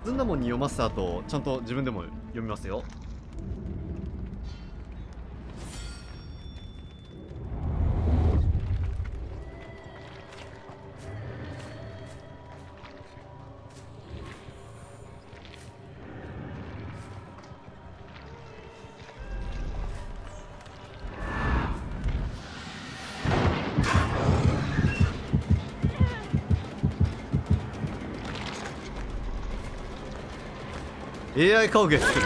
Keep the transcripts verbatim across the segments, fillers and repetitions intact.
ずんだもんに読ませた後ちゃんと自分でも読みますよ。エーアイ 顔芸作る。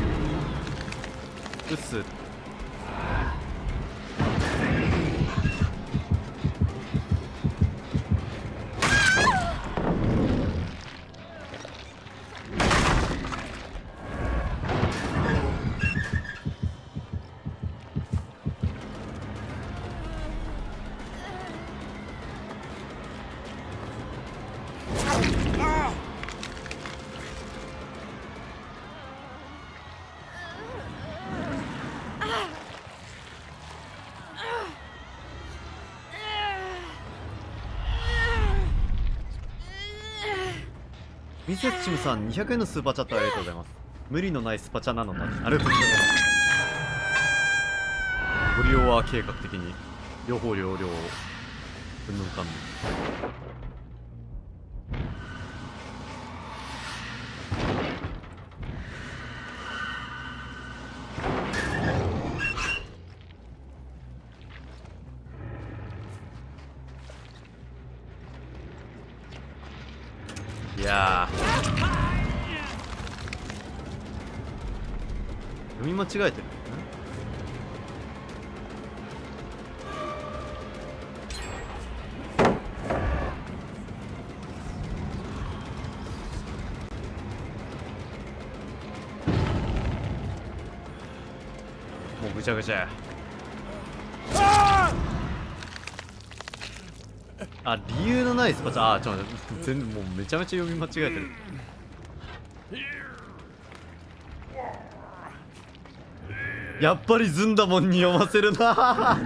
うっす。ミセスチムさんにひゃくえんのスーパーチャットありがとうございます。無理のないスパチャなのだ。ありがとうございます。ご利用は計画的に両方両量うんぬんかんぬん。いやー読み間違えてる。もうぐちゃぐちゃや。あ、理由のないスパチャ。あー、ちょっと待って、全もうめちゃめちゃ読み間違えてる。やっぱりずんだもんに読ませるな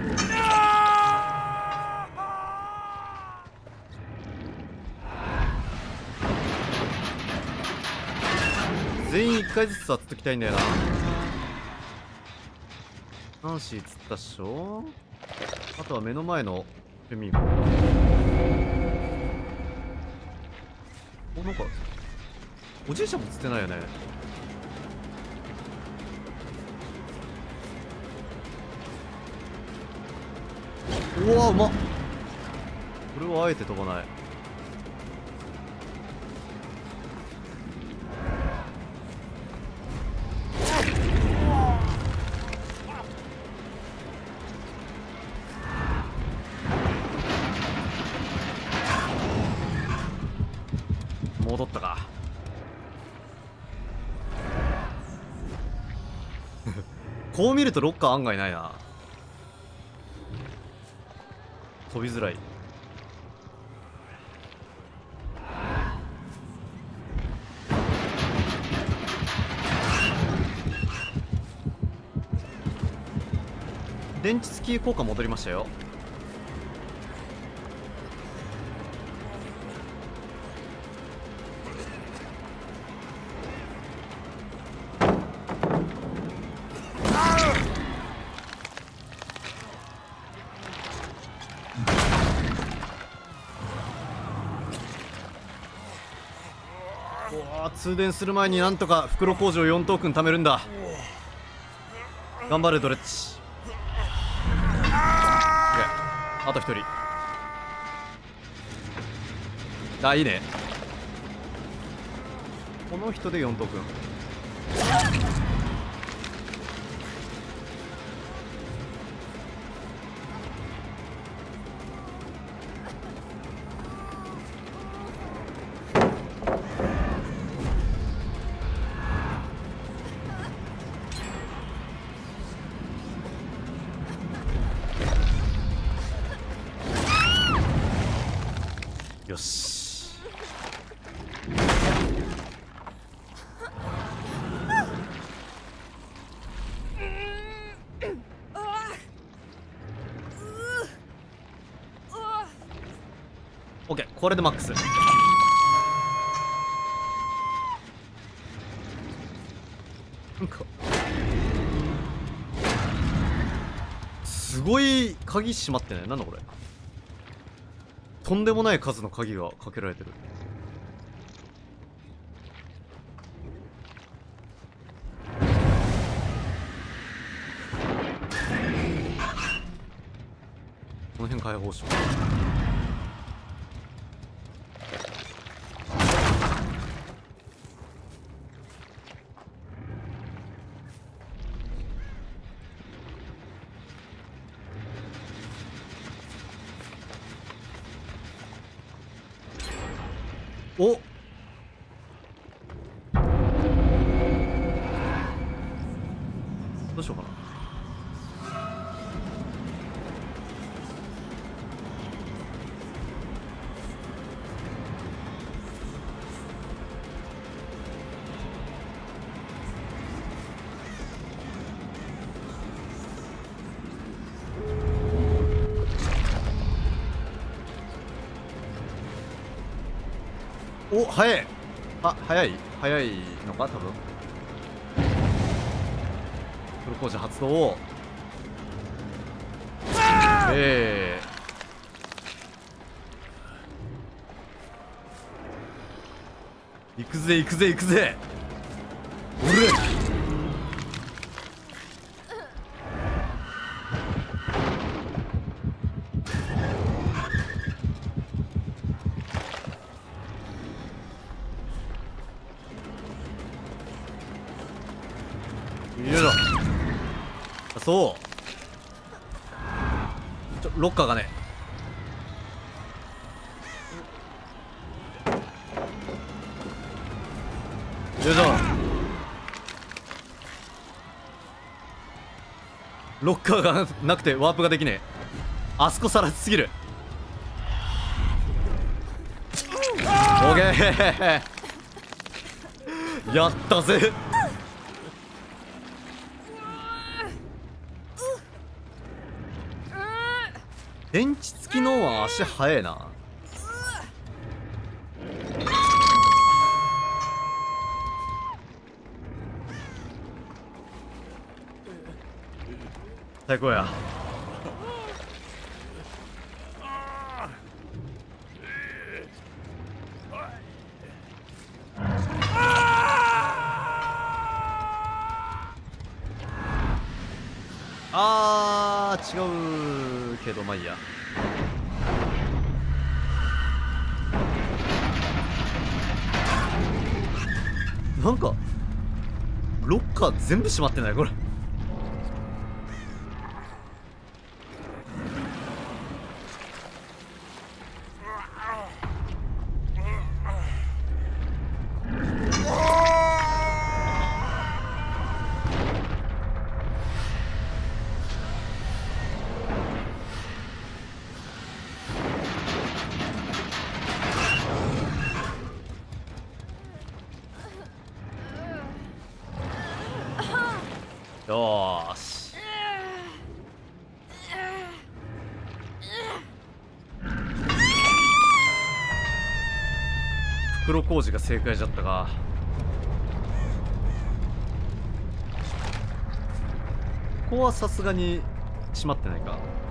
全員いっかいずつは釣っときたいんだよな。ナンシー釣ったっしょ。あとは目の前のフェミーゴ。お、なんかおじいちゃんも釣ってないよね。うわ、うまっ。これはあえて飛ばない。戻ったかこう見るとロッカー案外ないな。飛びづらい。電池付き効果戻りましたよ。通電する前になんとか袋工場よんトークン貯めるんだ。頑張れドレッチ。あとひとり。あ、いいね。この人でよんトークン。よし。オッケー、これでマックス。 なんかすごい鍵閉まってない？なんだこれ。とんでもない数の鍵がかけられてる。この辺開放します。おっ、どうしようかな。お、早い。あ、早い早いのか多分。プロポーズ発動を。えー、行くぜ行くぜ行くぜ。俺よいしょ。あ、そうちょロッカーがね。よいしょ。ロッカーがなくてワープができねえ。あそこさらしすぎる。オーケーやったぜ。電池付きのは足速えな。最高や。あー違うけどまあいいや。なんかロッカー全部閉まってないこれ。よーし。袋小路が正解じゃったか。ここはさすがに閉まってないか。